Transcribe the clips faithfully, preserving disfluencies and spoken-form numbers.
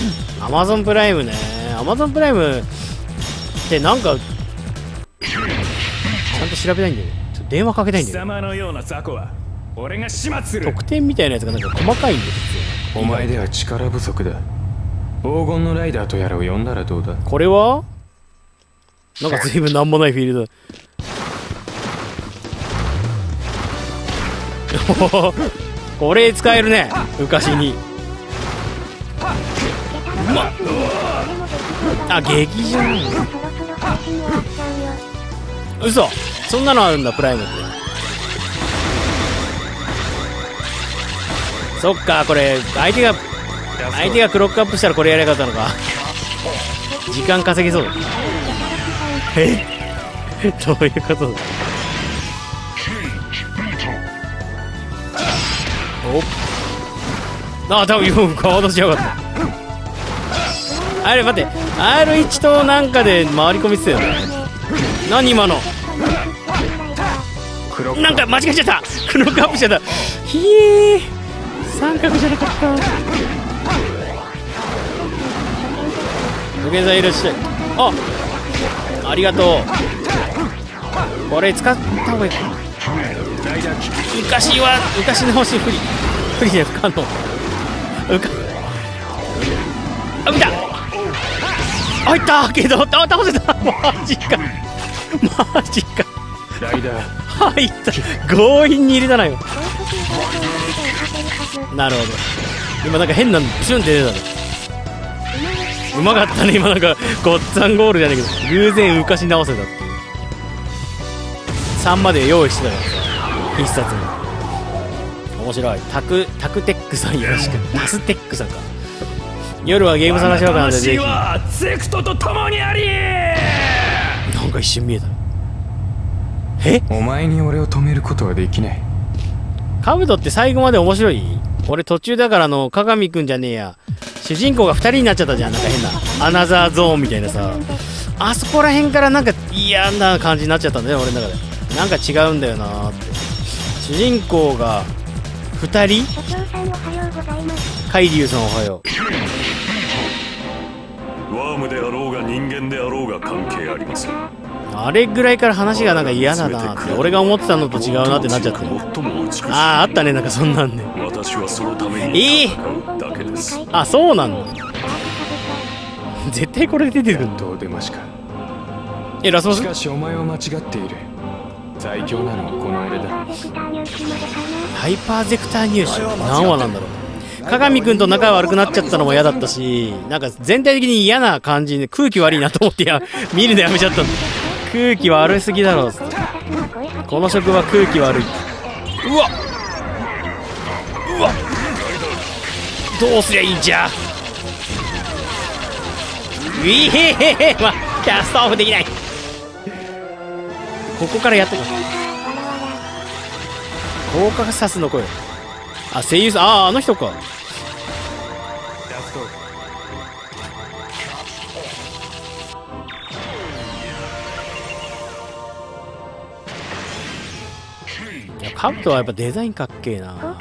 アマゾンプライムね。アマゾンプライムってなんかちゃんと調べたいんだよね。ちょっと電話かけたいんだよね。 貴様のような雑魚は俺が始末する。 特典みたいなやつがなんか細かいんだよ。 お前では力不足だ。黄金のライダーとやらを呼んだらどうだ。 これはなんか随分なんもないフィールド。これ使えるね、昔に。うまっ。あ、劇場なの。嘘、そんなのあるんだプライムって。そっか、これ相手が相手がクロックアップしたらこれやりゃよかったのか。時間稼ぎそうだ。えどういうことだ。おっ、あ、多分顔落としやがった。あれ待って、 アールワン となんかで回り込みってたよね。何今の。なんか間違えちゃった。クロックアップしちゃった。ひえ、三角じゃなかった。土下座いらっしゃい。あ、ありがとう。これ使った方がいいかな。昔は昔の星不利不利で不可能。うかあ、見た。入ったけど、あ、倒せた。マジかマジか。 ライダー入った。強引に入れたなよ。なるほど。今なんか変なのプシュンって出たの。うまかったね今。なんかごっつぁんゴールじゃないけど偶然浮かし直せたっていう。さんまで用意してたから必殺に。面白い。タクタクテックさんよろしく。タステックさんか。夜はゲーム探しようかなんでぜひ。 ゼクトと共にあり。 なんか一瞬見えた。え、 お前に俺を止めることはできない。 カブトって最後まで面白い？俺途中だから、あの鏡くんじゃねえや、主人公がふたりになっちゃったじゃん。なんか変なアナザーゾーンみたいなさ、あそこら辺からなんか嫌な感じになっちゃったんだよ俺の中で。なんか違うんだよなーって。主人公がふたり。カイリュウさんおはよう。ワームであろうが人間であろうが関係ありません。 あれぐらいから話がなんか嫌だなって、俺が思ってたのと違うなってなっちゃって。ああ、あったね、なんかそんなんね。 私はそのために戦うだけです。 えー、あ、そうなんだ。絶対これで出てくるんだ。 どう出ましか。 え、ラスボス。 しかしお前は間違っている。最強なのはこの俺だ。 ハイパーゼクター入手何話なんだろう。鏡くんと仲悪くなっちゃったのも嫌だったし、なんか全体的に嫌な感じで空気悪いなと思って、いや見るのやめちゃったんだ。空気悪すぎだろっつって。この職場空気悪い。うわうわ、どうすりゃいいんじゃ。ういへへへ、まあキャストオフできない。ここからやってくる。コーカサスの声。あ、声優さん、ああ、あの人か。いや、カブトはやっぱデザインかっけえな。は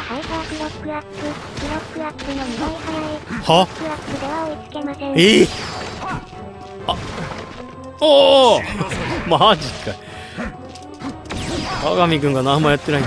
えー、あ、おおマジか。鏡くんが何もやってないんだ。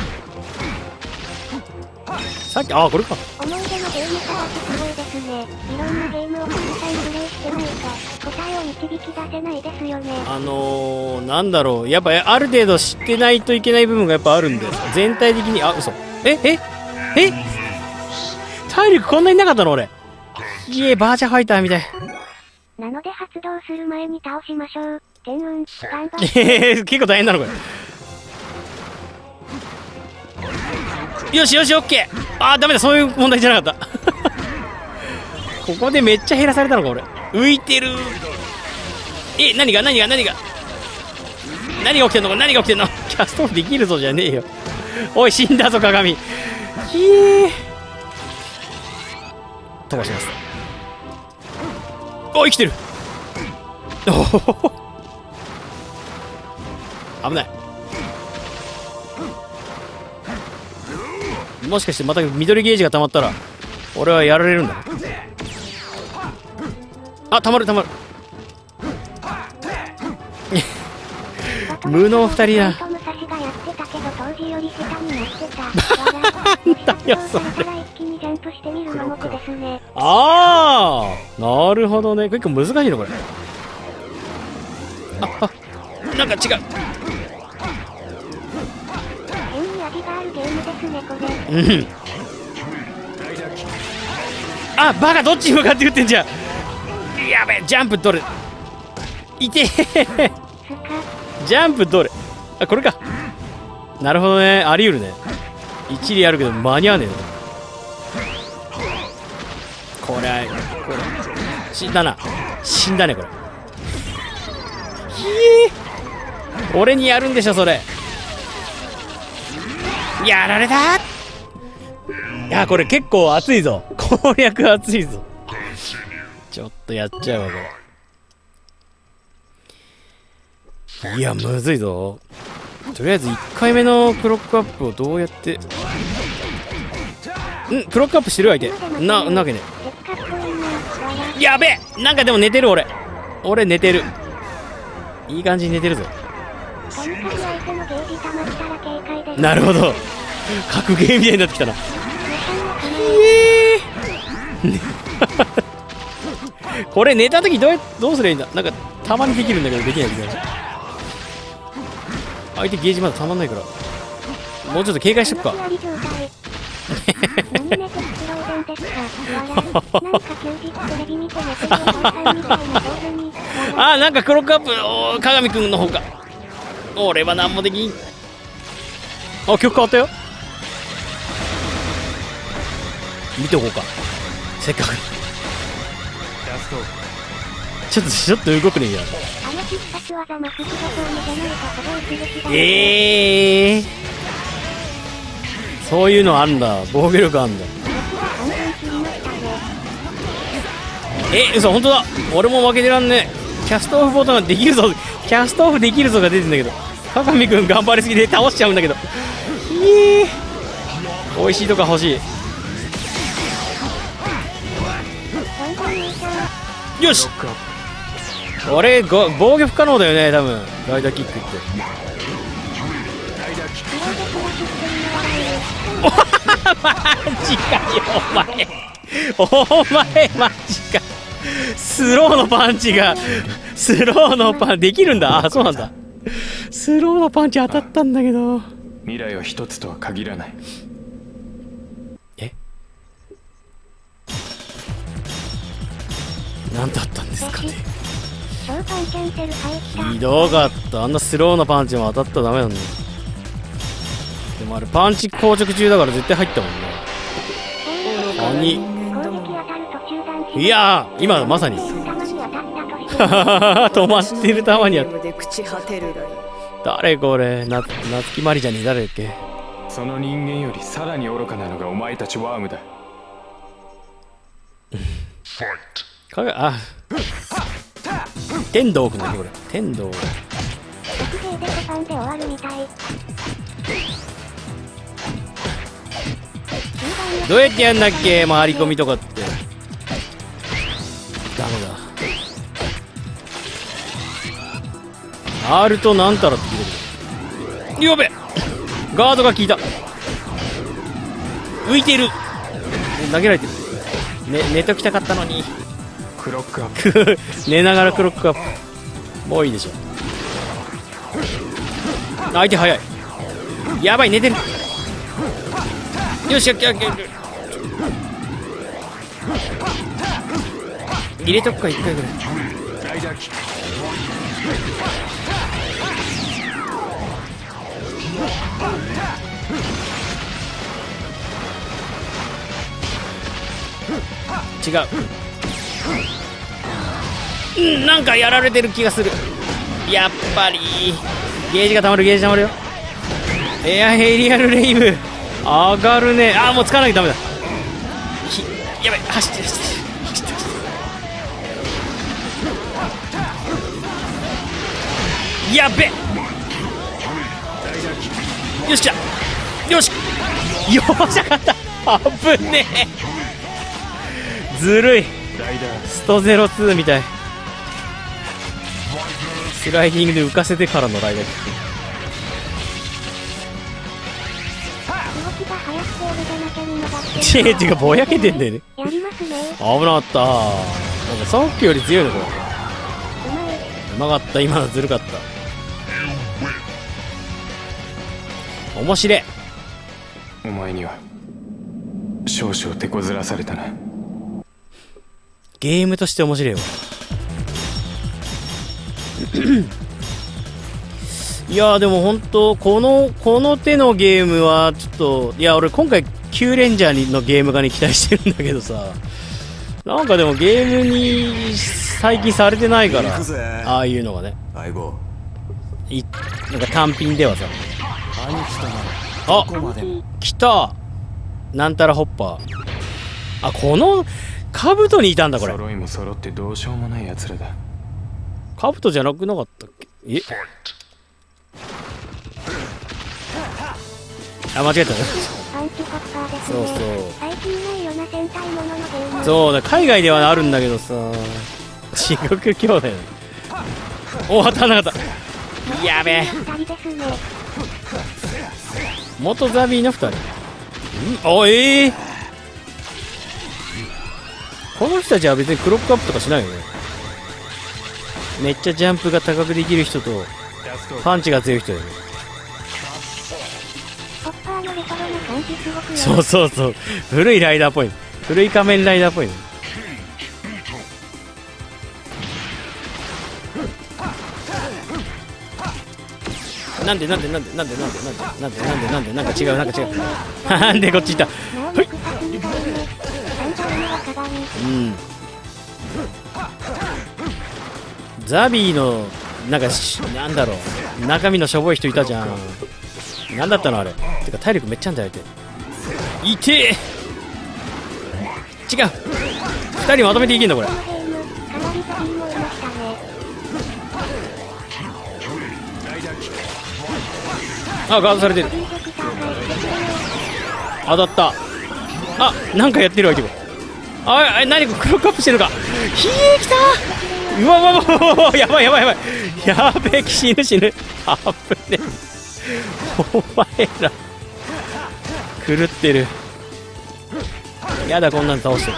さっき、ああ、これか。 思い出のゲーム探しすごいですね。いろんなゲームをたくさんプレイしてないか答えを導き出せないですよね。 あのー、なんだろう、やっぱある程度知ってないといけない部分がやっぱあるんで、全体的に。あ、嘘。えええ体力こんなになかったの俺。いえ、バーチャファイターみたい。 なので発動する前に倒しましょう。天運、頑張って。 えー、結構大変なのこれ。よしよし、オッケー。あー、ダメだ、そういう問題じゃなかったここでめっちゃ減らされたのか俺。浮いてる。え、何が何が何が何が起きてんのか、何が起きてんのキャストオフできるぞじゃねえよ。おい、死んだぞ鏡。ひえー、飛ばします。お、生きてる。おお危ない。もしかしてまた緑ゲージが溜まったら俺はやられるんだ。 あ、たまるたまる無能二人だ。 武蔵がやってたけど当時より下になってた。 なんだよそれ。 から一気にジャンプしてみるのも子ですね。 ああ、なるほどね。結構難しいのこれ。ああ、なんか違う。 変に味があるゲームですねこれ。 うん。あ、バカどっちに向かって打ってんじゃん。やべえ、ジャンプ取る。いてー。ジャンプどれ。あ、これか。なるほどね。あり得るね。一理あるけど間に合わねえの。これこれ死んだな。死んだねこれ。ひえ、俺にやるんでしょそれ。やられた。いや、これ結構熱いぞ。攻略熱いぞ。ちょっとやっちゃうわこれ。いや、むずいぞ。とりあえずいっかいめのクロックアップをどうやって。ん、クロックアップしてる相手な、なわけね。やべえ、なんかでも寝てる俺。俺寝てる。いい感じに寝てるぞ。なるほど。格ゲーみたいになってきたな。これ寝た時どうやどうすりゃいいんだ。なんかたまにできるんだけどできないみたいな。相手ゲージまだたまんないからもうちょっと警戒しとくか。あー、なんかクロックアップ。おー、鏡くんの方か。俺は何もできん。あ、曲変わったよ。見ておこうか、せっかく。ちょっとちょっと動くねえや。ええー、そういうのあんだ。防御力あんだ。え、嘘、本当だ。俺も負けてらんねえ。キャストオフボタンができるぞ。キャストオフできるぞが出てんだけど、鏡くん頑張りすぎて倒しちゃうんだけど。えー、美味しいとか欲しい。よし、俺ご防御不可能だよね多分。ライダーキックってマジかよお前。お前マジか。スローのパンチがスローのパンできるんだ。あ、そうなんだ。スローのパンチ当たったんだけど。 未来は一つとは限らない。 え、なんだったんですかね。ひどかった。あんなスローのパンチも当たったらダメなんだよ。でもあれパンチ硬直中だから絶対入ったもんね。鬼。いやー、今まさに止まってる弾にあった。誰これ。な夏木マリちゃんに誰だっけ。 その人間よりさらに愚かなのがお前たちワームだ。 かが、あ、天道くんだねこれ。天道。どうやってやんだっけ、回り込みとかって。ダメだ。 R となんたらって聞いてる。やべ、ガードが効いた。浮いてる。投げられてる。ね、寝ときたかったのに。 クロックアップ寝ながらクロックアップ。もういいでしょ。相手早い。やばい、寝てる。よし、やっけやっけ。入れとくか、一回ぐらい。違う。うん、なんかやられてる気がする。やっぱりゲージがたまる。ゲージたまるよ。エアエリアルレイブ上がるね。あー、もう使わなきゃダメだ。ひ、やばい、走って走って走って走って。やべっ、よし来た。よし、よっしゃ、勝った。危ねえ。ずるい。 ストゼロツーみたい。スライディングで浮かせてからのライダーキッ動きが速くて俺じゃなきゃ見逃ク。 してるチェーっていうかぼやけてんだよね。 やりますね。 危なかった。なんかさっきより強いのこれ。 うまい。 うまかった。今のずるかった。面白い。 お前には少々手こずらされたな。 ゲームとして面白いわ。いやーでも本当このこの手のゲームはちょっと、いや俺今回キューレンジャーのゲーム化に期待してるんだけどさ、なんかでもゲームに最近されてないから、ああいうのがね、いなんか単品ではさ、あ来たなんたらホッパー。あ、このカブトにいたんだこれ。 揃いも揃ってどうしようもない奴らだ。 カブトじゃなくなかったっけ。えあ、間違えたね。 パンチホッパーですね。 そうそう最近ないような戦隊もののゲーム。 そうだ、海外ではあるんだけどさ、地獄兄弟。お、当たらなかった。やべえ。 二人ですね。 元ザビーのふたり。んおええー、この人たちは別にクロックアップとかしないよね。めっちゃジャンプが高くできる人とパンチが強い人だよね。 ホッパーのレトロな感じすごくよ。 そうそうそう、古いライダーっぽい、古い仮面ライダーっぽいね。なんでなんでなんでなんでなんでなんでなんでなんでなんでなんか違うなんか違うなんでこっち行った。はいうんザビーのなんかなんだろう、中身のしょぼい人いたじゃん。なんだったのあれ。てか体力めっちゃあんじゃん相手。いてえ。違う、ふたりまとめていけんだこれ。あ、ガードされてる。当たった。あ、なんかやってる相手が。ああ、何かクロックアップしてるのか。ひえきたー。うわうわうわうわ、やばいやばいやばいやべえ、死ぬ死ぬ。あぶねお前ら狂ってる。やだ、こんなん倒してる。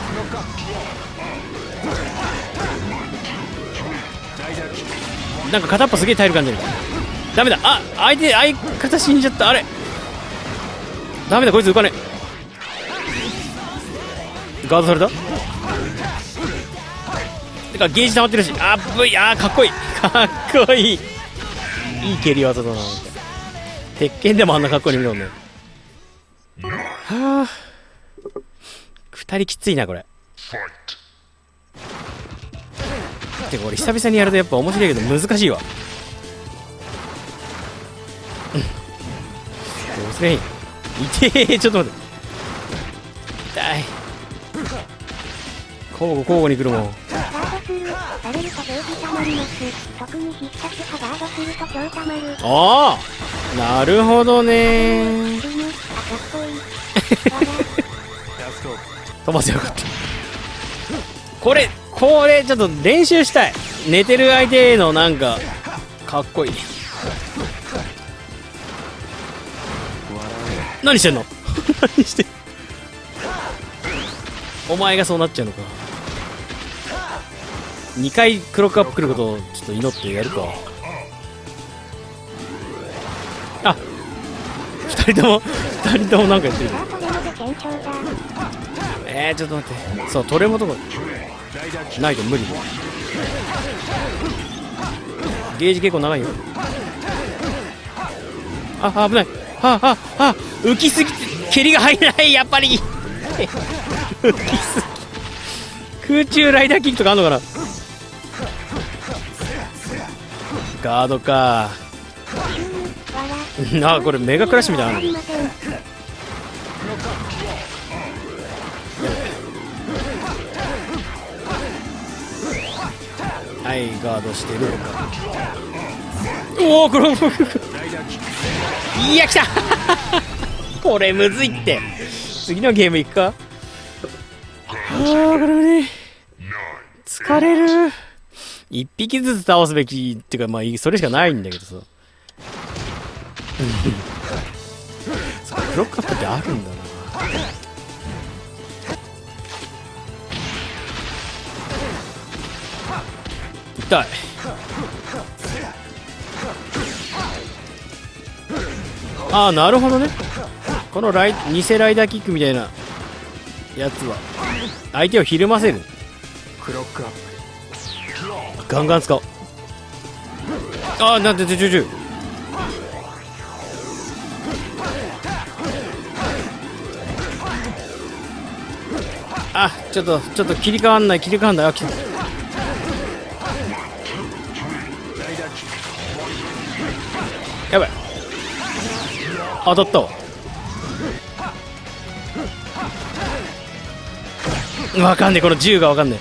なんか片っぽすげえ耐える感じだ。ダメだ。あ、相手相方死んじゃった。あれダメだ、こいつ浮かねえ。ガードされた。てかゲージ溜まってるし、あっぶい。あーかっこいいかっこいい。いい蹴り技だな。鉄拳でもあんなかっこいいの見るもんね。はあ、二人きついなこれ。てか俺久々にやるとやっぱ面白いけど難しいわ。どうすれいい。痛え、ちょっと待って。痛い。交互交互に来るもん。 ガードする。されるとゲージ溜まります。特に必殺派ガードすると超溜まる。 ああ、なるほどねー。 死ぬ。あ、かっこいい。 飛ばせよかった。これこれちょっと練習したい。寝てる相手のなんかかっこいい。何してんの何してんの。お前がそうなっちゃうのか。にかいクロックアップ来ることをちょっと祈ってやるか。あ、ふたりともふたりともなんかやってる。えー、ちょっと待って。そう、トレモとかないと無理だ。ゲージ結構長いよ。あ、危ない。あああ、浮きすぎて蹴りが入らない。やっぱり浮きすぎ。空中ライダーキックとかあんのかな。ガードかあ、これメガクラッシュみたいなの。はい、ガードしてるのか。おお、これいや、来たこれむずいって。次のゲームいくか。ああ、これね。 疲れる。一匹ずつ倒すべきっていうか、まあそれしかないんだけどさ。そうクロックアップってあるんだな。痛い。ああ、なるほどね。このライ偽ライダーキックみたいなやつは相手をひるませる。 クロックアップ。 ガンガン使おう。ああ、なんでちょちょちょ。あ、ちょっとちょっと切り替わんない切り替わんない。あ、来た。やばい、当たったわ。わかんねえ、この銃がわかんねえ。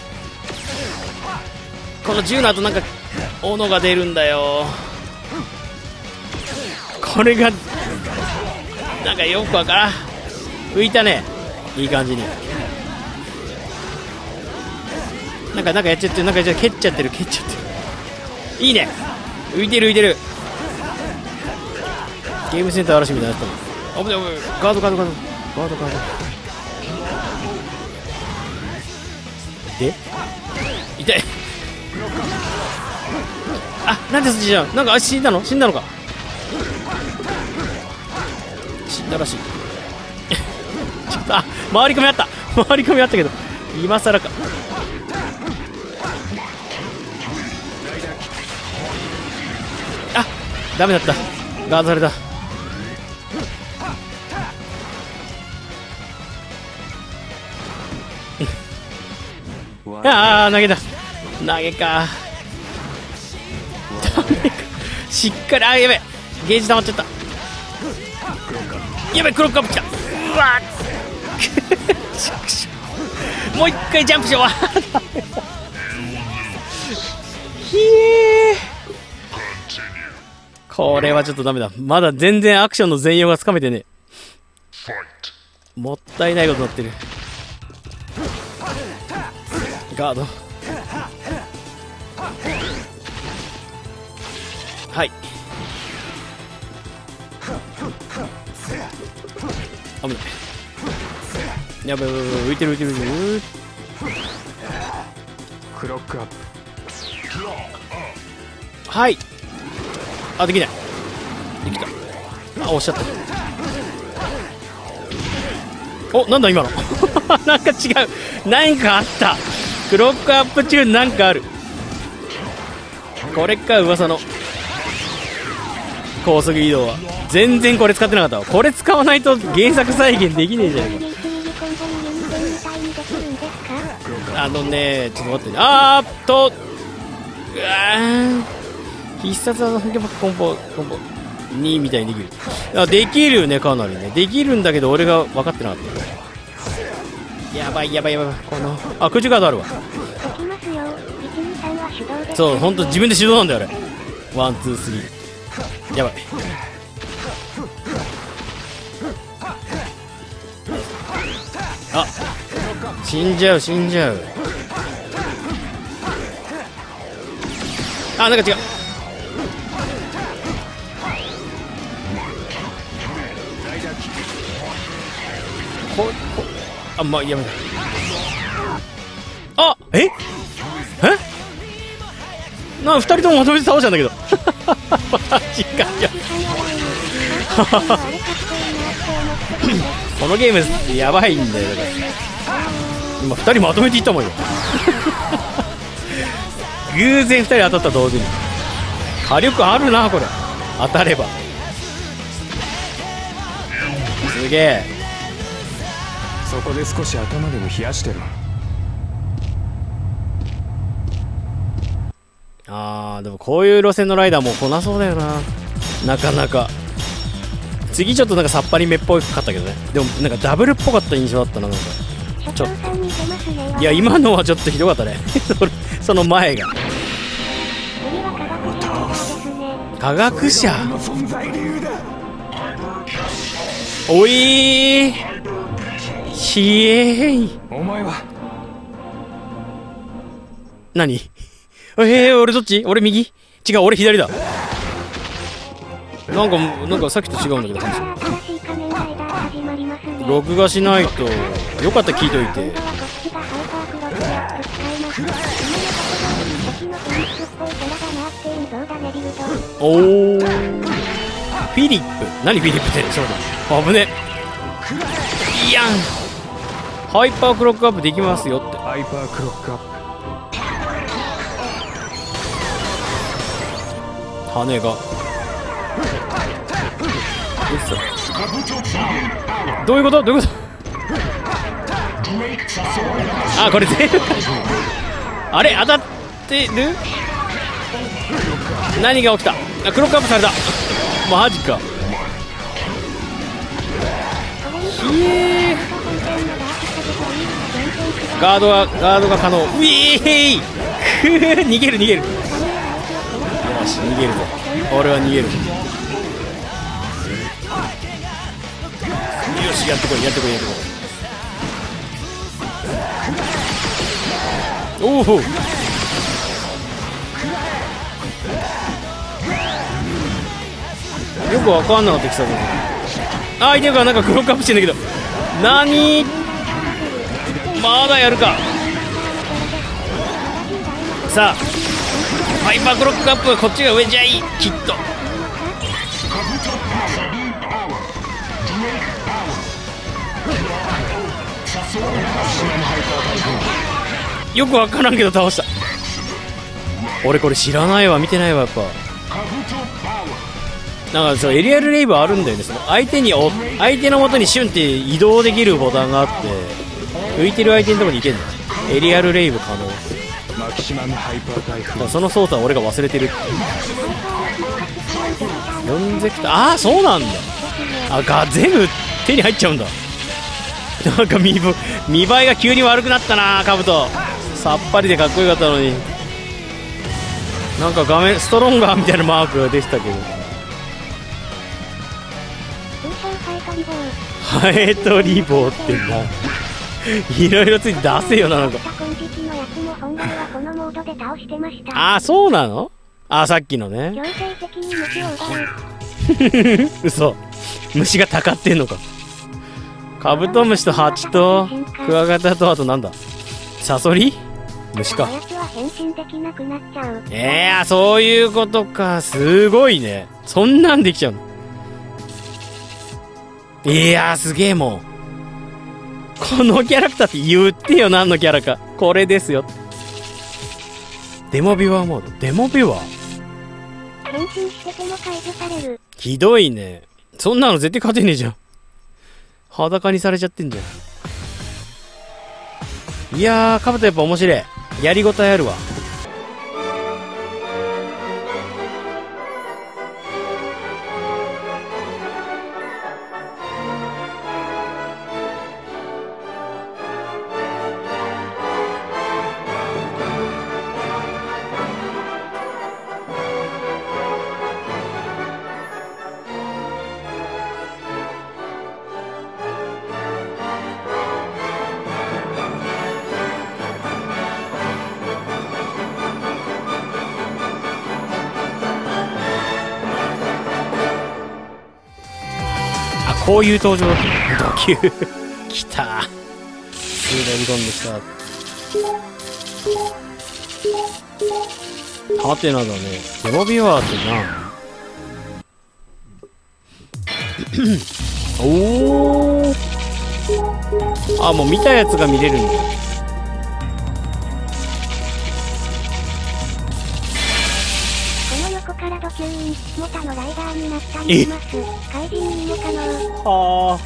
この銃の後なんか斧が出るんだよ。これがなんかよくわからん。浮いたね、いい感じに。なんかなんかやっちゃってる、なんかじゃ蹴っちゃってる蹴っちゃってる。いいね、浮いてる浮いてる。ゲームセンター嵐みたいになったの。危ない危ない。ガードガードガードガードガードで痛い。あ、なんでそっちじゃん。なんかあ死んだの死んだのか。死んだらしい。ちょっと、あ、回り込みあった回り込みあったけど今更か。あ、ダメだった、ガードされた。ああ、投げた。投げか。ダメか。しっかり、あ、やべえ。ゲージ溜まっちゃった。やべえ、クロックアップきた。うわもう一回ジャンプしよう。ひえ。これはちょっとダメだ。まだ全然アクションの全容がつかめてねえ。もったいないことになってる。ガード。はい。危ない。やばいやばいやばい、浮いてる浮いてる浮いてる。 クロックアップ。 はい。あ、できない。できた。あ、おっしゃった。お、なんだ今の。なんか違う。何かあった。クロックアップ中なんかある。これか、噂の高速移動は。全然これ使ってなかったわ。これ使わないと原作再現できねえじゃないか。あのね、ちょっと待ってね。あーっと、うわー、必殺技本気バックコンボコンボにみたいにできる。あ、できるよね、かなりね。できるんだけど俺が分かってなかった。やばいやばいやばい。この、あ、空中カードあるわ。そう、ほんと自分で手動なんだよあれ。ワンツースリー。やばい。あ、死んじゃう死んじゃう。あ、なんか違う。ここあ、まあ、やめた。あ、ええな、二人ともまとめて倒したんだけど。マジかよ。このゲームやばいんだよ。だから今二人まとめていったもんよ。偶然二人当たった同時に。火力あるなこれ。当たればすげえ。 そこで少し頭でも冷やしてろ。 あー、でもこういう路線のライダーもこなそうだよな、なかなか。次ちょっとなんかさっぱりめっぽかったけどね。でもなんかダブルっぽかった印象だったな。なんかちょっと、いや今のはちょっとひどかったね。それその前が科学者。おいー、ひえーい。 お前は何えー、俺どっち？俺右？違う、俺左だ。なんか、なんかさっきと違うんだけど、話。録画しないと。よかったら聞いといて。おー。フィリップ。何フィリップって。そうだ。危ね。いやん。ハイパークロックアップできますよって。 ハイパークロックアップ。 羽が。どういうことどういうことあ、これ全部あれ当たってる？何が起きた？あ、クロックアップされた。マジか。ひえー。ガードがガードが可能。ウィーイ逃げる逃げる。よし逃げるぞ。俺は逃げる。よしやってこいやってこいやってこい。おお。よくわかんなかったきたぞ。あ、相手がなんかクロックアップしてんだけど。なに？まだやるか。さあハイパークロックアップはこっちが上じゃいいきっと。よくわからんけど倒した。俺これ知らないわ、見てないわ。やっぱなんかそうエリアルレイブあるんだよね。その相手にお相手の元にシュンって移動できるボタンがあって、浮いてる相手のとこに行けんの。エリアルレイブ可能。 マキシマムハイパー台風。 その操作は俺が忘れてる。ロンゼクター、ああそうなんだ。あが全部手に入っちゃうんだ。なんか見見栄えが急に悪くなったな。カブトさっぱりでかっこよかったのに、なんか画面ストロンガーみたいなマークが出てたけど。ハエトリボーってないろいろついて出せよな。なんかああそうなの。ああさっきのね。嘘、虫がたかってんのか。カブトムシとハチとクワガタと、あとなんだ、サソリ虫か。えー、そういうことか。すごいね。そんなんできちゃうの。いやーすげえ。もうこのキャラクターって言ってよ、何のキャラか。これですよ。デモビワーモード。デモビワーひどいね。そんなの絶対勝てねえじゃん。裸にされちゃってんじゃん。いやーカブトやっぱ面白い。やりごたえあるわ。こういう登場だった。ドキューきたー。滑り込んできた。ハテナだね。デモビワーってな。おー。あ、もう見たやつが見れるんだ。 からドキューン、モタのライダーになったりします。怪人にも可能。 はあ。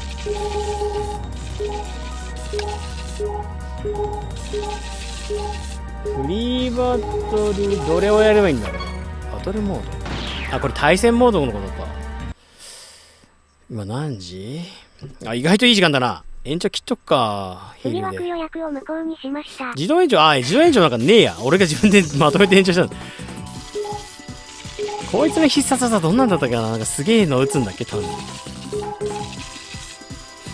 フリーバトル、どれをやればいいんだろう。バトルモード。あ、これ対戦モードのことか。今何時？あ、意外といい時間だな。延長切っとくか。ヒールで。 次枠予約を無効にしました。 自動延長、あ、自動延長なんかねえや。俺が自分でまとめて延長したんだ。こいつの必殺技どんなんだったかな。なんかすげえの打つんだっけ多分。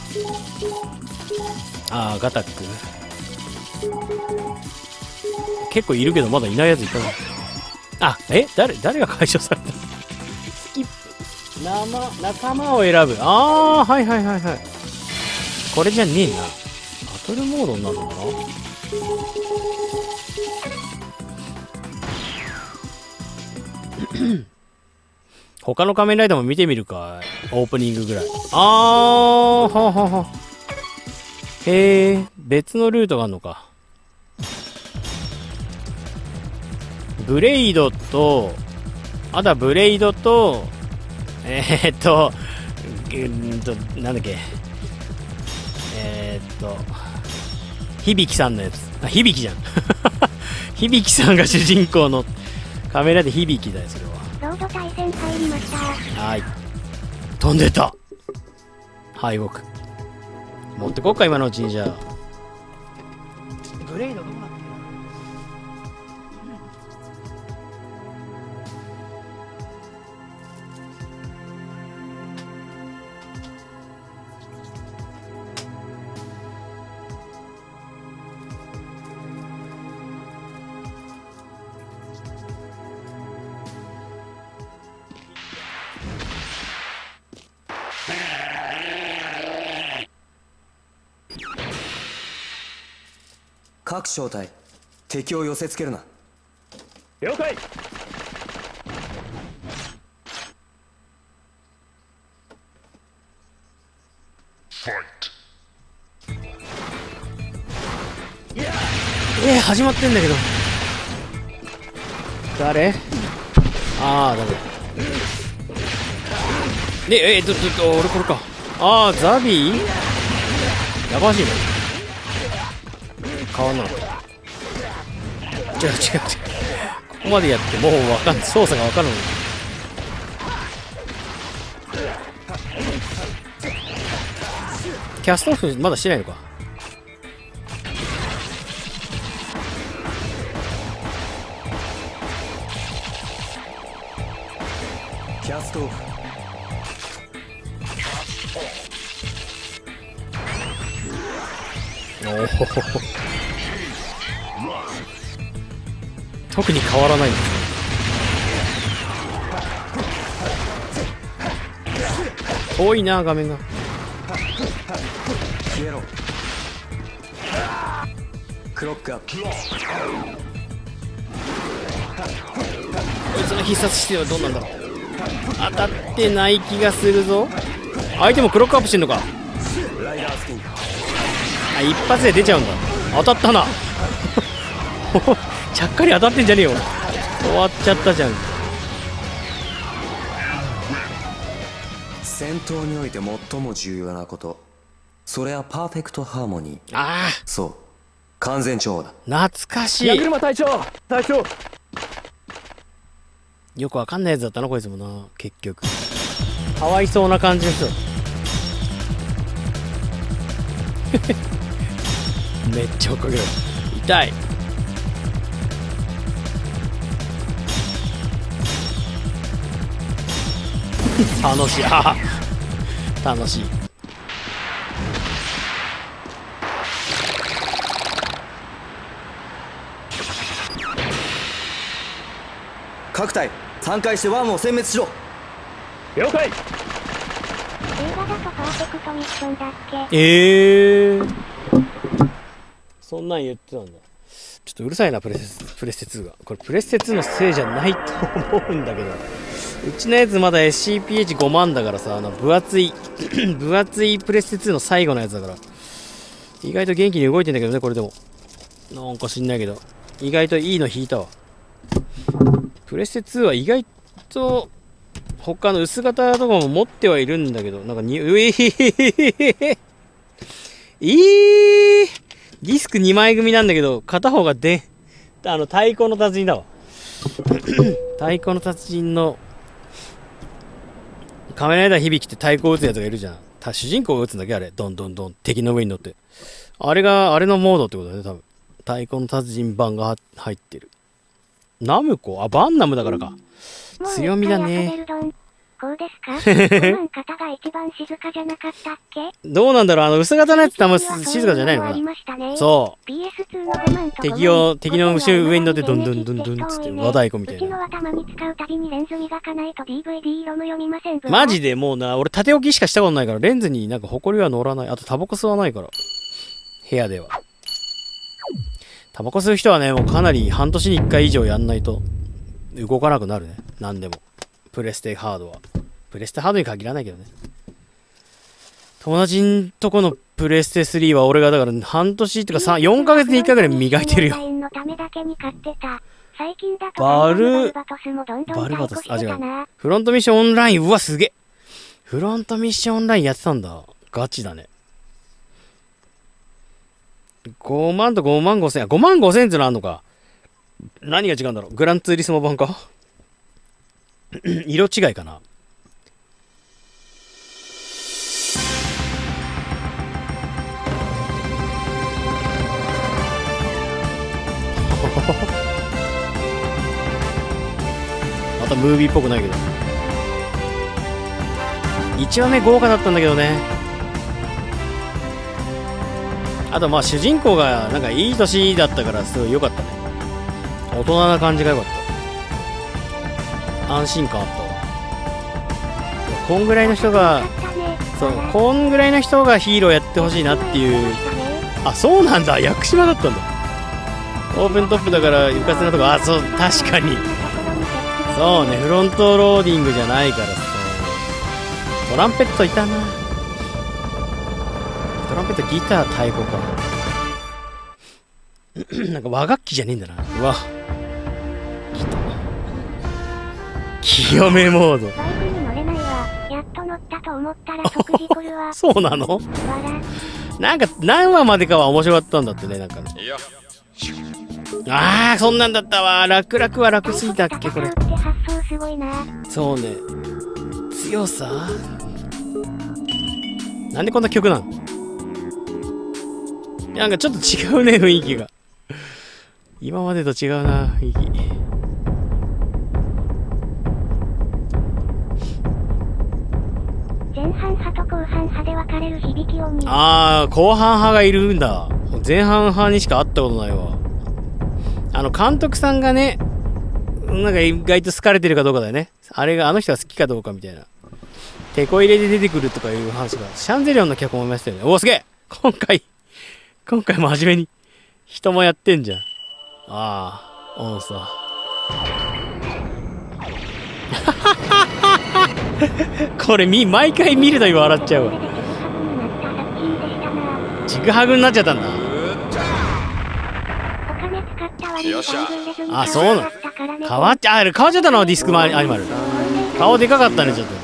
ああガタック。 結構いるけどまだいないやついたな。あ、え誰誰が解消された？スキップ。生仲間を選ぶ。ああ、はいはいはいはい。これじゃねえな。バトルモードになるのかな。他の仮面ライダーも見てみるか。オープニングぐらい。あー、ははは。へえ、別のルートがあるのか。ブレイドと、あとはブレイドと、えー、っと、うんと、なんだっけ。えー、っと、響さんのやつ。あ、響じゃん。響さんが主人公のカメラで響だよ、それは。 ロード対戦入りました。 はい。飛んでた。敗北。持ってこっか、今のうちにじゃあ。ブレイドどうなってる？ 各小隊、敵を寄せつけるな。 了解。 えー、始まってんだけど。誰？ああ、ダメ。で、えー、ど、ど、ど、俺これか。ああ、ザビー？やばしいね。変わんなかった。違う違う違う。ここまでやってもうわかんない。操作がわかるのに。キャストオフまだしてないのか。 キャストオフ。 おお。特に変わらないんですね。遠いな画面が。 消えろ。クロックアップ。 こいつの必殺してはどうなんだろう。当たってない気がするぞ。相手もクロックアップしてんのか。 ライダースキン。 あ、一発で出ちゃうんだ。当たったな。ちゃっかり当たってんじゃねえよ。終わっちゃったじゃん。 戦闘において最も重要なこと、それはパーフェクトハーモニー。 ああ、 そう、完全調和だ。 懐かしい。 矢車隊長隊長。 よくわかんないやつだったなこいつもな。結局かわいそうな感じの人。めっちゃ追っかける。痛い。楽しい。あ楽しい。 各隊散開してワンを殲滅しろ。 了解。 映画だとパーフェクトミッションだっけ。 えー、そんなん言ってたんだ。ちょっとうるさいなプレスプレステツーが。これプレステツーのせいじゃないと思うんだけど、うちのやつまだ エスシーピーエイチご 万だからさ、あの分厚い分厚いプレステツーの最後のやつだから意外と元気に動いてんだけどね。これでもなんか知んないけど意外といいの引いたわ。プレステツーは意外と他の薄型とかも持ってはいるんだけど、なんかに、うえー、えー、ディスクにまい組なんだけど、片方がで、あの、太鼓の達人だわ。太鼓の達人の、仮面ライダー響って太鼓を打つやつがいるじゃん。た主人公が打つんだっけあれ。ドンドンドン。敵の上に乗って。あれが、あれのモードってことだね、多分。太鼓の達人版が入ってる。ナムコあ、バンナムだからか。強みだね。 こうですか？ごまん型が一番静かじゃなかったっけ？ どうなんだろう、あの薄型のやつってあんま静かじゃないのかな。そう。 ピーエスツー のごまんと敵を、敵の後ろ上に乗ってドンドンドンドンっつって和太鼓みたいうちのな。 はたまに使うたびにレンズ磨かないと ディーブイディー ロム読みません。 マジでもうな、俺縦置きしかしたことないから、レンズになんか埃は乗らない。あとタバコ吸わないから。部屋では。タバコ吸う人はね、もうかなり半年にいっかい以上やんないと動かなくなるね。なんでも。プレステハードは。プレステハードに限らないけどね。友達んとこのプレステスリーは俺がだから半年とかさん、よんかげつにいっかいぐらい磨いてるよ。バル、バルバトス、あ、違う。フロントミッションオンライン、うわ、すげえ。フロントミッションオンラインやってたんだ。ガチだね。ごまんとごまんごせん、ごまんごせんってのあんのか。何が違うんだろう。グランツーリスモ版か色違いかな。またムービーっぽくないけど、いちわめ豪華だったんだけどね。あとまあ主人公がなんかいい年だったからすごい良かったね。大人な感じが良かった。安心感あったわ。こんぐらいの人が、そう、こんぐらいの人がヒーローやってほしいなっていう。あ、そうなんだ、屋久島だったんだ。オープントップだから床かせなとこ、あ、そう、確かに。そうね、フロントローディングじゃないからさ。トランペットいたな。トランペット、ギター、太鼓か。なんか和楽器じゃねえんだな。うわ。来た。清めモード。 バイクに乗れないわ。やっと乗ったと思ったら即事故るわ。 そうなの？なんか何話までかは面白かったんだってね、なんかね。ああ、そんなんだったわ。楽々は楽すぎたっけこれ。そうね。強さ？なんでこんな曲なの？なんかちょっと違うね、雰囲気が。今までと違うな、雰囲気。 前半派と後半派で分かれる響き音に。 ああ、後半派がいるんだ。前半派にしか会ったことないわ。あの、監督さんがね、なんか意外と好かれてるかどうかだよね。あれが、あの人が好きかどうかみたいな。テこ入れで出てくるとかいう話が。シャンゼリオンの脚本もいましたよね。おお、すげえ今回、今回も真面目に人もやってんじゃん。ああ、おんさ。これみ、毎回見るたび笑っちゃうわ。ちぐはぐになっちゃったんだ。 よっしゃ。 あ、そうなの。変わっちゃ、あれ変わっちゃったのディスクアニマル。顔でかかったね、ちょっと。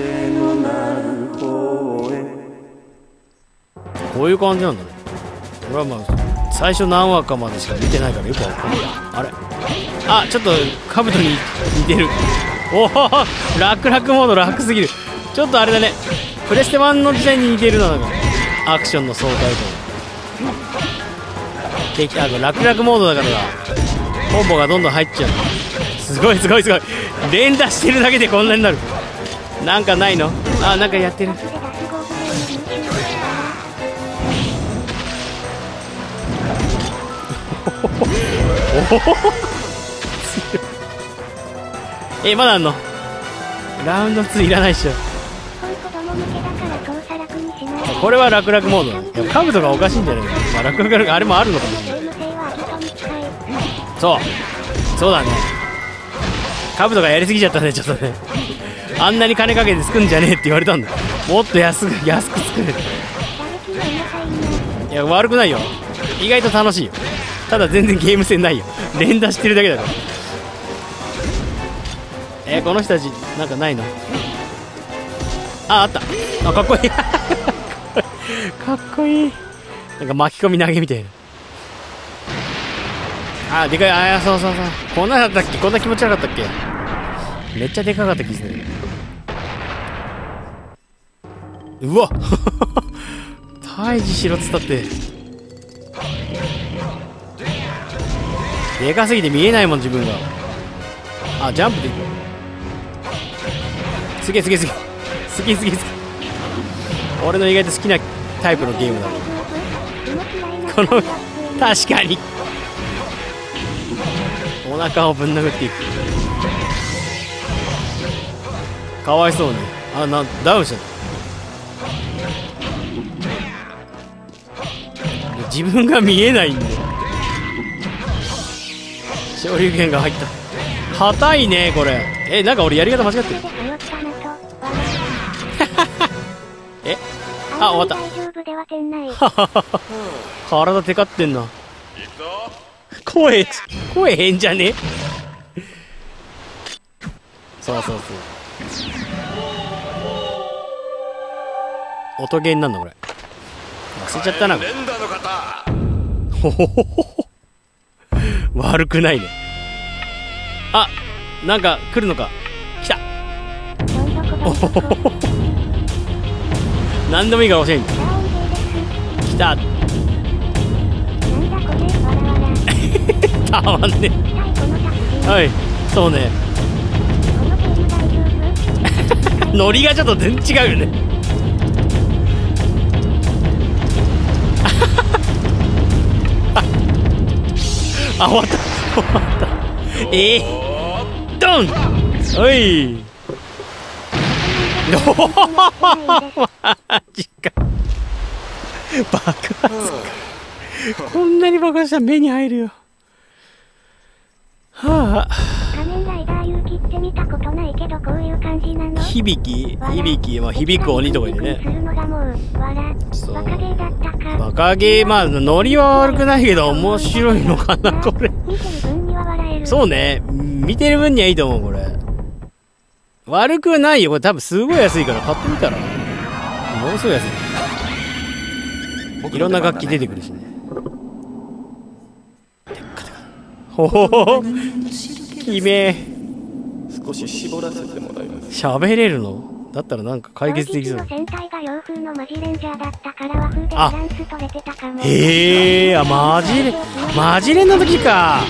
こういう感じなんだね。俺はまあ最初何話かまでしか見てないからよくわかんない。あれ、あ、ちょっとカブトに似てる。おお、楽々モード楽すぎる。ちょっとあれだね、プレステワンの時代に似てるな。なんかアクションの爽快感。あ、楽々モードだからだ。コンボがどんどん入っちゃう。すごいすごいすごい。連打してるだけでこんなになる。なんかないの？あ、なんかやってる。え、まだあんの？ラウンドツーいらないっしょ。これは楽々モード。いや、カブトがおかしいんじゃないの？まあ、楽々あれもあるのかもしれない。そうそうだね。カブトがやりすぎちゃったね、ちょっとね。あんなに金かけて作るんじゃねえって言われたんだ。もっと安く安く作れ。いや、悪くないよ。意外と楽しいよ。ただ全然ゲーム性ないよ。連打してるだけだから。えー、この人たちなんかないの？あ、あった。あ、かっこいい。かっこいい。なんか巻き込み投げみたいな。あ、でかい。あ、そうそうそう。こんなだったっけ？こんな気持ち悪かったっけ？めっちゃでかかった気する。うわ退治しろっつったって。でかすぎて見えないもん自分が。あ、ジャンプでいく。 すげえすげえすげえすげえすげえすげえ。俺の意外と好きなタイプのゲームだ。この確かにお腹をぶん殴っていく。かわいそうね。あ、なダウンしたの。自分が見えないんで昇竜拳が入った。硬いねこれ。え、なんか俺やり方間違ってる。え、あ、終わった。体テカってんな。声声変じゃね。そうそうそう、音ゲーになんだこれ。忘れちゃったなこれ。ほほほほ悪くないね。あ、なんか来るのか。来た。おほほほ何でもいいから教えん。来た。たまんね。はい、そうね。ノリがちょっと全然違うよね。あ、終わった終わった。えー、ドン。おい。マジか。爆発か。こんなに爆発したら目に入るよ。はあ。 仮面ライダー勇気って見たことないけどこういう感じなの。 響き響き、まあ響く鬼とかいてね。そう。バカゲーだったか。バカゲー、まあノリは悪くないけど面白いのかなこれ。見てる分には笑える。そうね、見てる分にはいいと思うこれ。悪くないよこれ。多分すごい安いから買ってみたら。ものすごい安い。いろんな楽器出てくるしね。ほほほ。きめ少し絞らせてもらいます。 喋れるのだったらなんか解決できそう。 戦隊が洋風のマジレンジャーだったから和風でバランス取れてたかも。 へえ、あ、マジレマジレンの時か。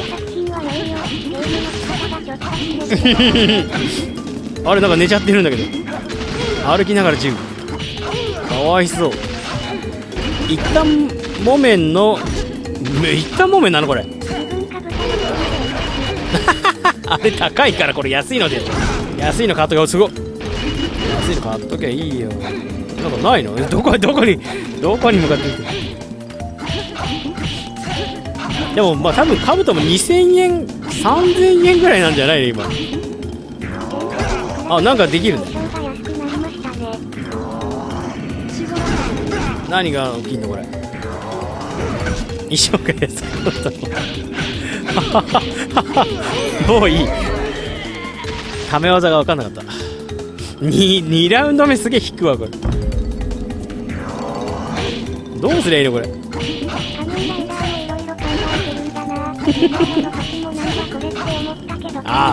あれなんか寝ちゃってるんだけど。歩きながら銃。かわいそう。一旦木綿の一旦木綿なのこれ。あれ高いからこれ安いので安いの買っとけ。すごい安いの買っとけ。いいよ。なんかないの。どこどこにどこに向かっていく。でもまあ多分カブトもにせんえんさんぜんえんぐらいなんじゃないの今。あ、なんかできるね。何が起きんのこれ。一生懸命作ったもういい。ため技が分かんなかった。 2, にラウンド目すげえ引くわこれ。どうすりゃいいのこれ。ああ、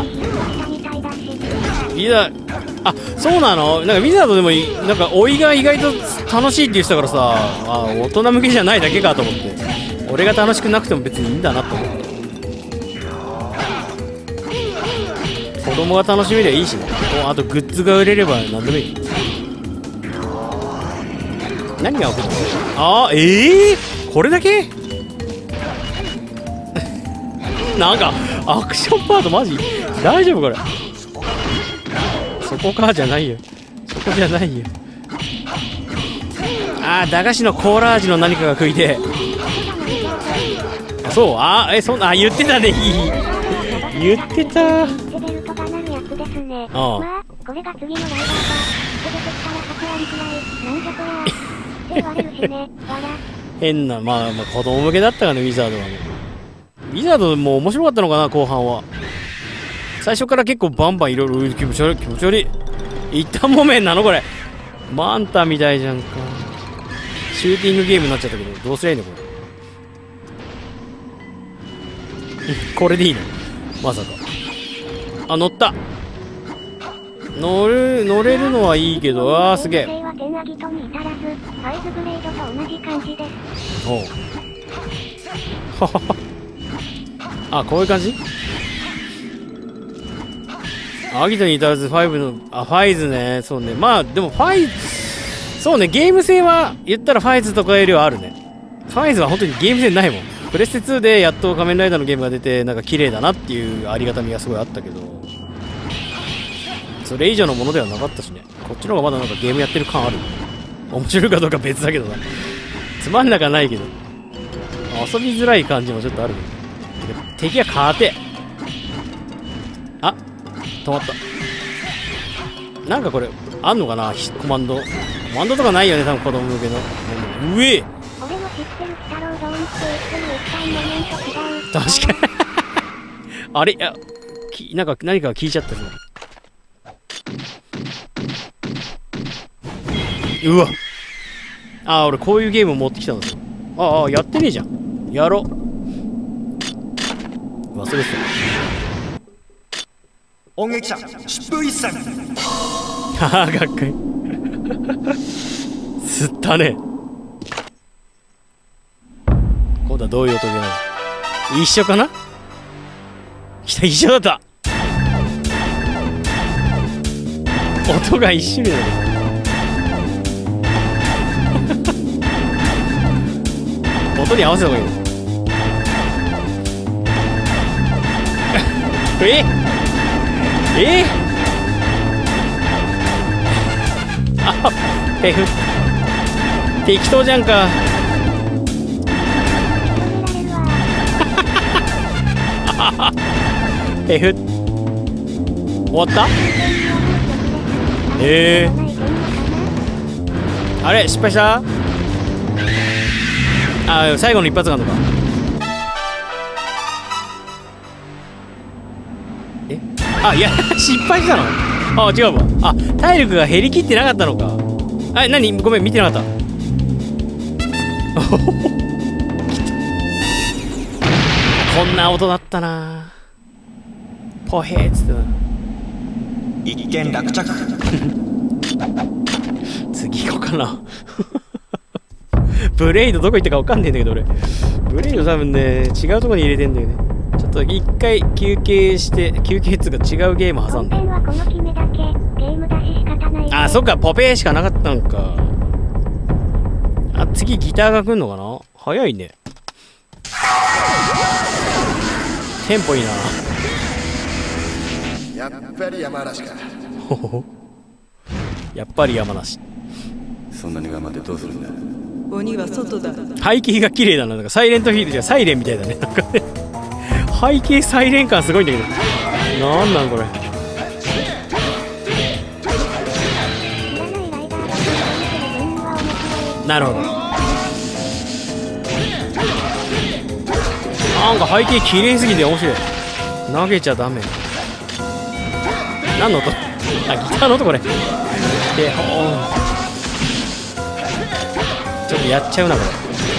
いざ、あ、そうなの。なんかウィザードでもなんか老いが意外と楽しいって言ってたからさ、あ、大人向けじゃないだけかと思って。俺が楽しくなくても別にいいんだなと思って。子供が楽しめりゃいいしね。あとグッズが売れれば何でもいい。何が起きるの。あー、ええー、これだけなんかアクションパートマジ大丈夫これ。そこかじゃないよ。そこじゃないよ。あー、駄菓子のコーラ味の何かが食いて。そう、あー、え、そんな、あ、言ってたね。いい言ってた。ああ、 まあ、これが次のライダーか。出てきたらはちわりくらい。なんじゃこりゃ。って言われるしね。笑。変な、まあ、まあ、子供向けだったかね、ウィザードはね。ウィザードも面白かったのかな、後半は。最初から結構バンバンいろいろ気持ち悪い、気持ち悪い。一旦木綿なのこれ。マンタみたいじゃんか。シューティングゲームになっちゃったけど、どうすりゃいいのこれ。これでいいのまさか。あ、乗った。乗る、乗れるのはいいけど、あーすげえ。おう。ははは。あ、こういう感じ。 アギトに至らずファイブの、あ、ファイズね。そうね。まあ、でもファイズ、そうね、ゲーム性は言ったらファイズとかよりはあるね。ファイズは本当にゲーム性ないもん。プレステツーでやっと仮面ライダーのゲームが出て、なんか綺麗だなっていうありがたみがすごいあったけど、それ以上のものではなかったしね。こっちの方がまだなんかゲームやってる感ある。面白いかどうか別だけどな。つまんなかないけど。遊びづらい感じもちょっとあるけど。敵が勝て。あ、止まった。なんかこれ、あんのかなコマンド。コマンドとかないよね、多分子供向けの。うえ俺の知ってる鬼太郎ドーンって言ってる一体の面と違う。 確かに。あれいや、きなんか何か聞いちゃったぞ。うわあー、俺こういうゲーム持ってきたんですよ。ああ、やってねえじゃん。やろう。忘れてた。 音撃者疾風一閃。 はあ、かっこいい。吸ったね。今度はどういう音でなの？一緒かな？来た、一緒だった。音が一緒になる。音に合わせた方がいいの。ええあ、ペフ適当じゃんか。ペフ終わった。えー、あれ失敗した。あ、最後の一発があるのか。えあ、いや失敗したの。あ、違うわ。あ、体力が減りきってなかったのか。あ、何ごめん見てなかった。こんな音だったな。ポヘーっつってな。 一件落着。 次行こうかな。ブレイドどこ行ったか分かんねえんだけど俺。ブレイド多分ね違うとこに入れてんだよね。ちょっと一回休憩して休憩っつうか違うゲーム挟んで。 本編はこの決めだけ。ゲームだし仕方ないね。 あ、そっかポペーしかなかったのか。あ、次ギターが来んのかな。早いね。テンポいいな。 やっぱり山梨か。 ほほほ。やっぱり山梨。 そんなに頑張ってどうするんだ。 鬼は外だ。 背景が綺麗だな。なんかサイレントヒールじゃサイレンみたいだね。なんかね。背景サイレン感すごいんだけど。なんなんこれ。なるほど。なんか背景綺麗すぎて面白い。投げちゃダメ。何の音？あ、ギターの音これ。で、ほー。ちょっとやっちゃうなこれ。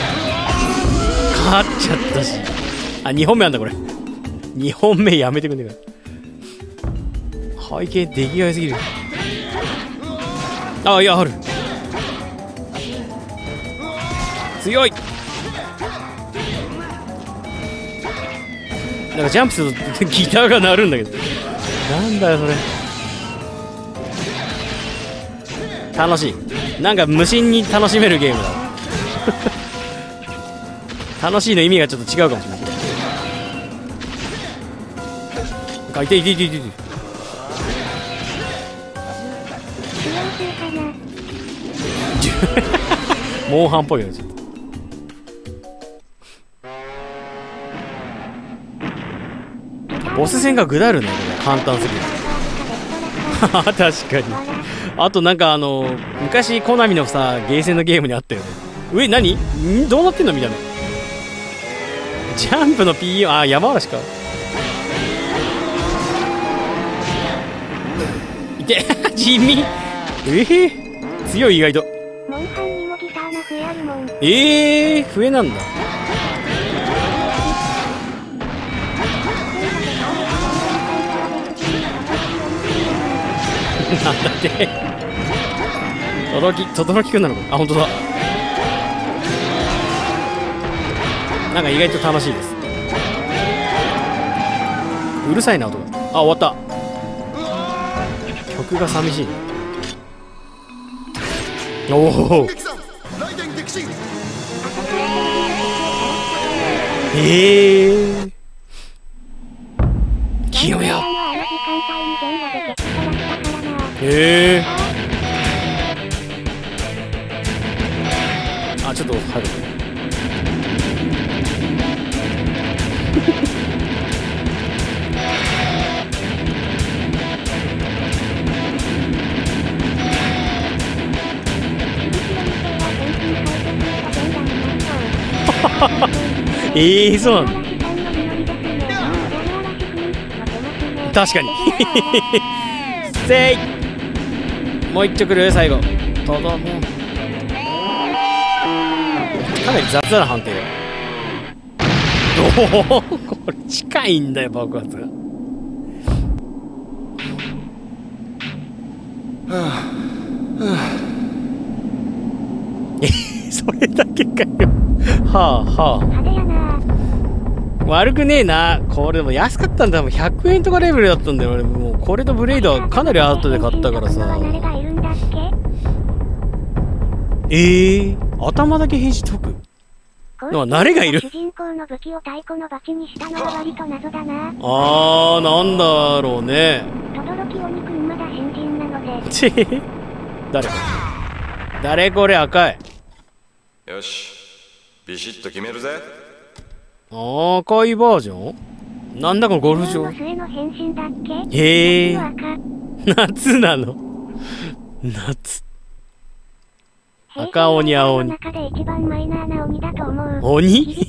勝っちゃったし。あ、にほんめあんだこれ。にほんめやめてくんねえから。背景出来合いすぎる。あ、いやある。強い。なんかジャンプするとギターが鳴るんだけど。なんだよそれ。楽しい。なんか無心に楽しめるゲームだ。楽しいの意味がちょっと違うかもしれない。あ、いていていていていて。モンハンっぽいよちょっと。ボス戦がぐだるねこれ。簡単すぎる。確かに。あとなんかあの昔コナミのさゲーセンのゲームにあったよね。上何んどうなってんのみたいな。ジャンプの ピーエム。 あ、山嵐か。いて地味。えー、強い意外と。 モンハンにもギターの笛あるもん。 えー、笛なんだ。なんだってとどき、とどろきくんなのか。あ、ほんとだ。なんか意外と楽しいです。うるさいな音が。あ、終わった。 クが寂しい。おお。ええー。清めよ。ええー。あ、ちょっと入る。ええー、そうなの。確かに。せい。もう一丁来る最後。とどめ。かなり雑な判定だよ。おお、これ近いんだよ爆発が。え、それだけかよ。はあはあ。悪くねえな。これでも安かったんだもん。ひゃくえんとかレベルだったんだよ俺。もうこれとブレイドはかなり後で買ったからさ。ええー、頭だけ変身解くのは慣れがいる。 主人公の武器を太鼓のバチにしたのは割と謎だな。 あー、なんだろうね。 轟お肉まだ変身なので。 ち誰誰これ赤い。 よし、ビシッと決めるぜ。 赤いバージョンなんだこのゴルフ場。へえ、夏なの。夏。赤鬼青鬼。鬼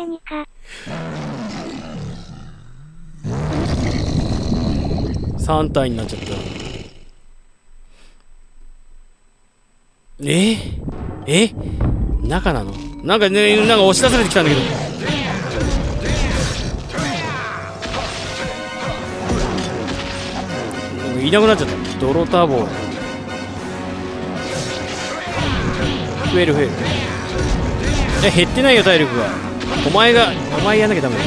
さん体になっちゃった。ええ中なのなんかね、なんか押し出されてきたんだけど。いなくなっちゃった。泥ターボ増える増える。え、減ってないよ体力が。お前がお前やんなきゃダメだよ。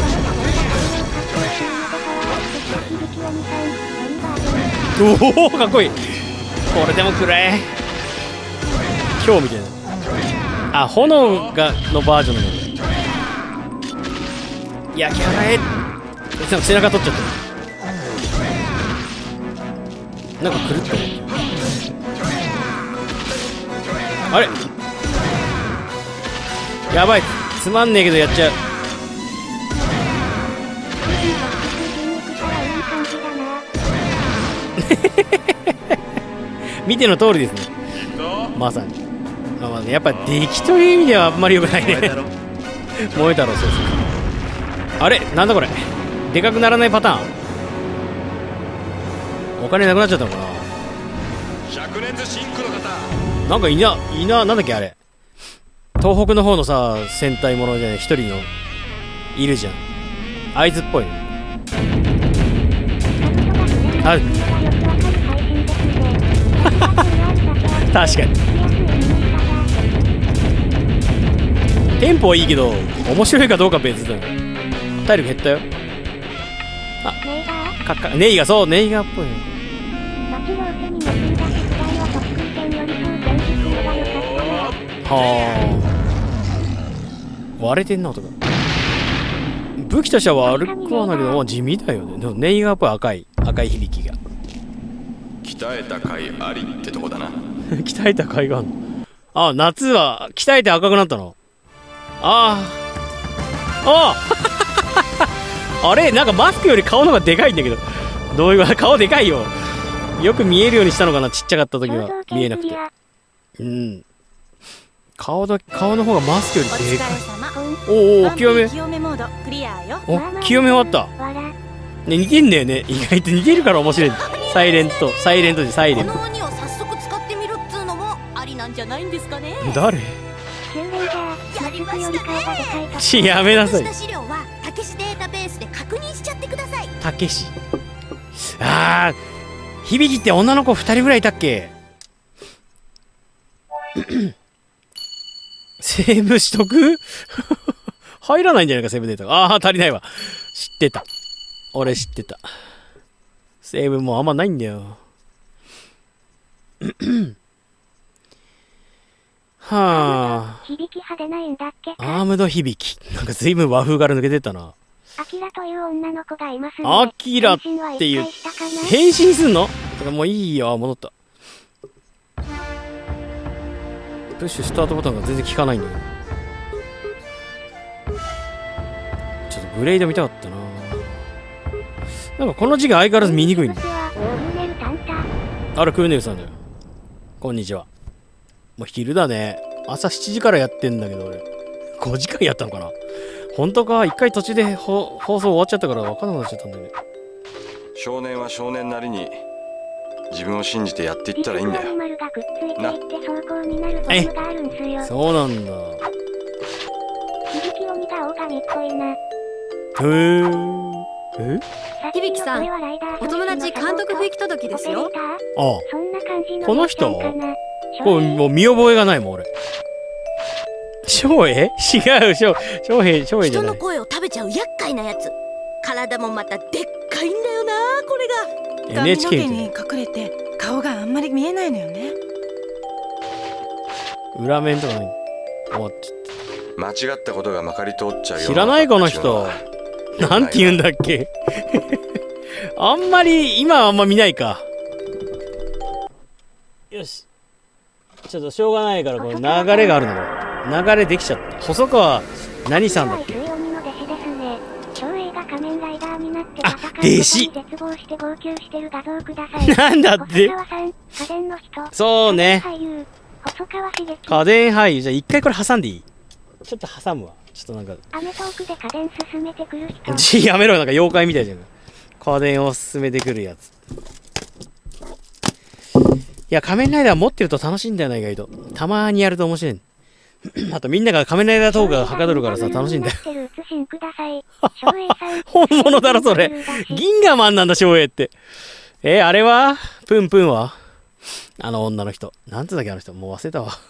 おおかっこいい。これでもくれ。今日みたいな。あ、炎がのバージョンなの。焼き払え。なんか背中取っちゃった。なんか狂ったね。あれやばい、つまんねえけどやっちゃう。見ての通りですね。まさに。まあまあね、やっぱ出来という意味ではあんまり良くないね。燃えたろ、そうそう。あれなんだこれ。でかくならないパターン。お金なくなっちゃったのかな。 灼熱シンクの方。 なんかいな、いな、なんだっけあれ。東北の方のさ、戦隊ものじゃない、一人の、いるじゃん。あいつっぽい。あ、確かに。テンポはいいけど、面白いかどうか別だよ。体力減ったよ。あ、かっか、ネイガ、そう、ネイガっぽい。はあ、割れてんなとか。武器としては悪くはないけど、まあ地味だよね。でもネイガーっぽい赤い赤い響きが。 鍛えた甲斐ありってとこだな。 鍛えた甲斐があるの。あ、夏は鍛えて赤くなったの。ああああれなんかマスクより顔の方がでかいんだけど。どういう顔でかいよ。よく見えるようにしたのかな、ちっちゃかった時は見えなくて。うん。顔だ顔の方がマスクよりでかい。おお、清め。お、清め終わった。ね、似てんだよね。意外と似てるから面白い。サイレント、サイレントでサイレント。この鬼を早速使ってみるっつうのもありなんじゃないんですかね。誰？ち、やめなさい。たけし。ああ、響って女の子二人ぐらいいたっけ？セーブしとく入らないんじゃないか、セーブデータが。ああ、足りないわ。知ってた。俺知ってた。セーブもうあんまないんだよ。 はあ。 響き派でないんだっけか。 アームド響き。なんか随分和風から抜けてったな。 アキラという女の子がいますね。 アキラっていう。変身すんの？だからもういいよ、戻った。プッシュスタートボタンが全然効かないんだけど。ちょっとブレイド見たかったな。なんかこの時期相変わらず見にくいんだ。あら、クーネルさんだよ。こんにちは。もう昼だね。朝しちじからやってんだけど俺。ごじかんやったのかな。本当か。一回途中で放送終わっちゃったから分かんなくなっちゃったんだけど。 少年は少年なりに自分を信じてやっていったらいいんだよ。 な。 え、そうなんだ。 響き鬼が狼っぽいな。 へー。え？ 響さん、お友達監督不行き届きですよ。 ああ。この人？これもう見覚えがないもん俺。翔平？違う、翔翔平、翔平じゃない。 人の声を食べちゃう厄介なやつ。体もまたでっかいんだよな、これが。 エヌエイチケー に隠れて顔があんまり見えないのよね。 裏面とかない終わっちゃった。間違ったことがまかり通っちゃうよ。 知らないこの人。なんて言うんだっけ。あんまり今はあんま見ないか。よし、ちょっとしょうがないからこれ流れがあるのこれ流れできちゃった。細川何さんだっけ。あ、弟子。なんだって。そうね。家電俳優。じゃあ一回これ挟んでいい？ちょっと挟むわ。ちょっとなんかアメトークで家電進めてくる人。 やめろ、なんか妖怪みたいじゃん。家電を進めてくるやつ。いや、仮面ライダー持ってると楽しいんだよな、意外と。たまーにやると面白い。あとみんなが仮面ライダートークがはかどるからさ、楽しいんだよ。本物だろ、それ。銀河マンなんだ、翔平って。えー、あれはプンプンはあの女の人。なんつうんだっけ、あの人。もう忘れたわ。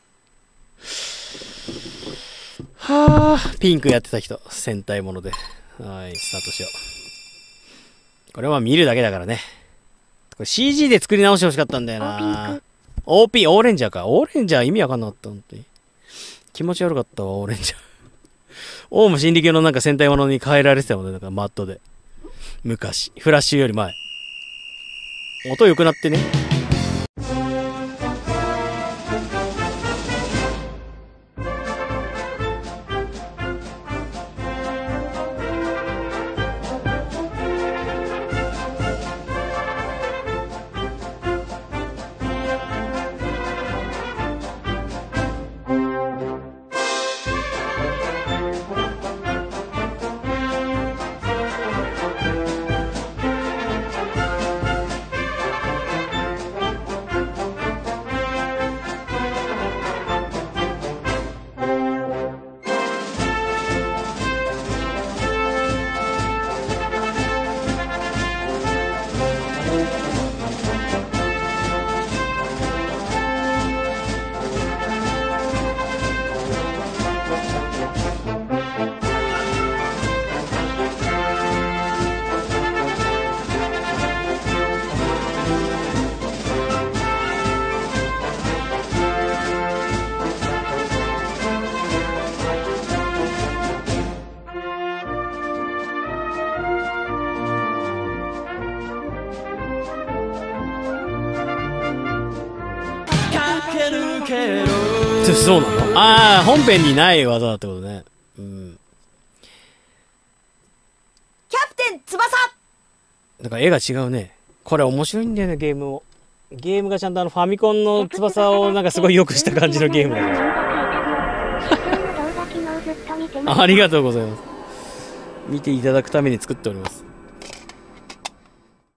はぁ、ピンクやってた人。戦隊もので。はい、スタートしよう。これは見るだけだからね。これ シージー で作り直してほしかったんだよな。オーピー、オーレンジャーか。オーレンジャー意味わかんなかった、本当に。気持ち悪かったわ、オーレンジャー。オウム真理教のなんか戦隊ものに変えられてたもんね、なんかマットで。昔。フラッシュより前。音良くなってね。そうなの？ああ、本編にない技だってことね。うん。 キャプテン翼。 なんか絵が違うね。これ面白いんだよね、ゲームを。ゲームがちゃんとあのファミコンの翼をなんかすごい良くした感じのゲームだから。ありがとうございます。見ていただくために作っております。